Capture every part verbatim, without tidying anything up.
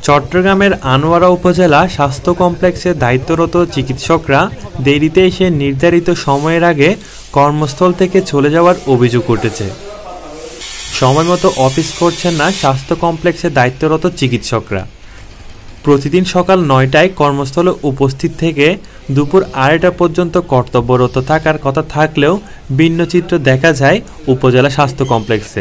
চট্টগ্রামের আনোয়ারা উপজেলা স্বাস্থ্য কমপ্লেক্সে দায়িত্বরত চিকিৎসকরা দেরিতে এসে নির্ধারিত সময়ের আগে কর্মস্থল থেকে চলে যাওয়ার অভিযোগ উঠেছে। সময়মতো অফিস করছেন না স্বাস্থ্য কমপ্লেক্সে দায়িত্বরত চিকিৎসকরা। প্রতিদিন সকাল নয়টায় কর্মস্থলে উপস্থিত থেকে দুপুর আড়াইটা পর্যন্ত কর্তব্যরত থাকার কথা থাকলেও ভিন্ন চিত্র দেখা যায় উপজেলা স্বাস্থ্য কমপ্লেক্সে।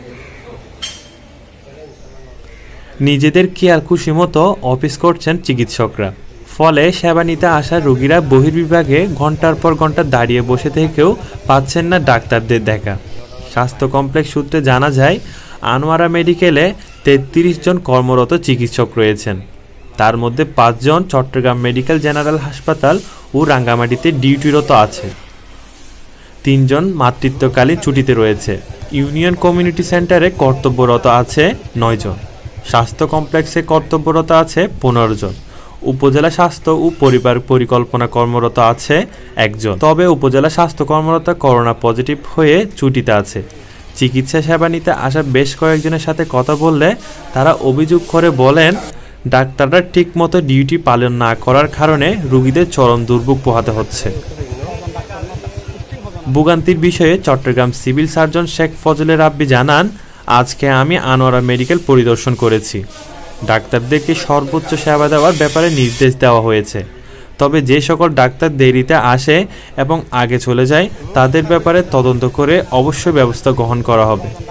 নিজেদের খেয়াল খুশি মতো অফিস করছেন চিকিৎসকরা, ফলে সেবা নিতে আসা রোগীরা বহির্বিভাগে ঘন্টার পর ঘন্টা দাঁড়িয়ে বসে থেকেও পাচ্ছেন না ডাক্তারদের দেখা। স্বাস্থ্য কমপ্লেক্স সূত্রে জানা যায়, আনোয়ারা মেডিকেলে তেত্রিশ জন কর্মরত চিকিৎসক রয়েছেন। তার মধ্যে পাঁচজন চট্টগ্রাম মেডিকেল জেনারেল হাসপাতাল ও রাঙ্গামাটিতে ডিউটিরত আছে, তিনজন মাতৃত্বকালীন ছুটিতে রয়েছে। ইউনিয়ন কমিউনিটি সেন্টারে কর্তব্যরত আছে নয় জন, স্বাস্থ্য কমপ্লেক্সে কর্তব্যরত আছে পনেরো জন, উপজেলা স্বাস্থ্য ও পরিবার পরিকল্পনা কর্মরত আছে একজন। তবে উপজেলা স্বাস্থ্য কর্মরত করোনা পজিটিভ হয়ে ছুটিতে আছে। চিকিৎসা সেবা নিতে আসা বেশ কয়েকজনের সাথে কথা বললে তারা অভিযোগ করে বলেন, ডাক্তাররা ঠিকমতো ডিউটি পালন না করার কারণে রোগীদের চরম দুর্ভোগ পোহাতে হচ্ছে। ভোগান্তির বিষয়ে চট্টগ্রাম সিভিল সার্জন শেখ ফজলে রাব্বি জানান, আজকে আমি আনোয়ারা মেডিকেল পরিদর্শন করেছি। ডাক্তারদেরকে সর্বোচ্চ সেবা দেওয়ার ব্যাপারে নির্দেশ দেওয়া হয়েছে। তবে যে সকল ডাক্তার দেরিতে আসে এবং আগে চলে যায় তাদের ব্যাপারে তদন্ত করে অবশ্যই ব্যবস্থা গ্রহণ করা হবে।